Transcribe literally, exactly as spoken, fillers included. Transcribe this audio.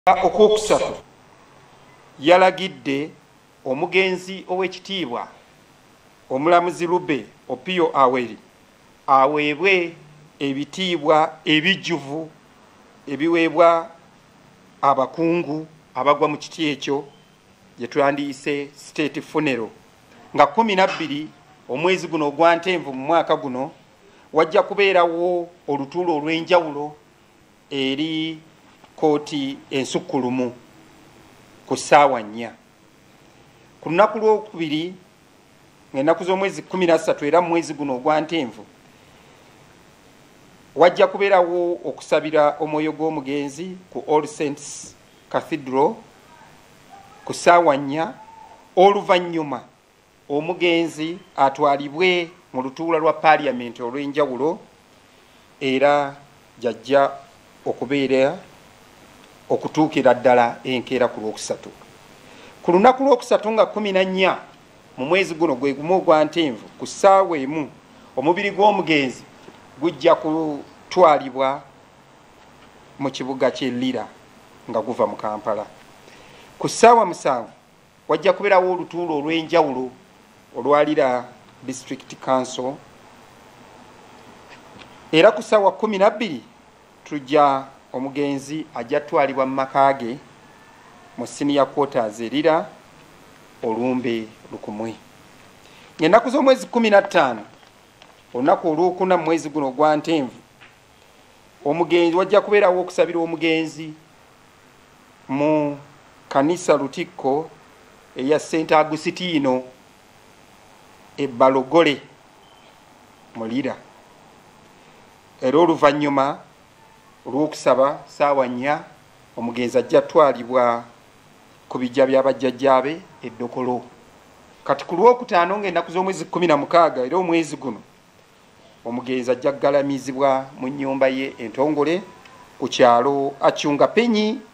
Okwokusatu yalagidde omugenzi ow'ekitiibwa Omulamuzi Lube Opio Aweri aweebwe ebitiibwa ebijjuvu ebiweebwa abakungu abagwa mu kiti ekyo gye twandiyise state funeral nga kumi na bbiri omwezi guno ogwa Ntenvu mu mwaka guno wajja kubeerawo olutuulo olw'enjawulo eri kkooti ensukulumu ku ssaawa nnya. Ku lunaku lwokubiri ng'ennaku z'omwezi kumi na ssatu era mu mwezi guno ogwa Ntenvu wajja kubeerawo okusabira omwoyo gw'omugenzi ku All Saints Cathedral ku ssaawa nnya, oluvannyuma omugenzi atwalibwe mu lutuula lwa paaliyamenti olw'enjawulo era jajja okubeera okutuukira ddala enkeera ku lwokusatu. Ku lunaku lwokusatu nga kumi na nnya mu mwezi guno gwe gumu ogwa Ntenvu ku ssaawa emu omubiri gw'omugenzi gujja kutwalibwa mu kibuga ky'e Lira nga guva mu Kampala. Ku ssaawa musanvu wajja kubeerawo olutuulo olw'enjawulo olwalira District Council era ku ssaawa kumi na bbiri tujja omugenzi ajja twalibwa mu maka ge mu senior quarters erira olumbe lukumwe. Ng'ennaku z'omwezi kumi na ttaano olunaku olwokuna mu mwezi guno ogwa Ntenvu omugenzi wajja kubeerawo okusabira omugenzi mu kanisa Lutikko eya Saint Agustino e Balogole mulira era oluvannyuma olw'okusaba ssaawa nnya omugenzi ajja twalibwa ku bijja by'abajjajjaabe e Ddokolo. Kati ku lwokutaano ng'ennaku z'omwezi kumi na mukaaga era omwezi guno omugenzi ajja kugalamizibwa mu nnyumba ye entongole ku kyalo Acyunga Penyi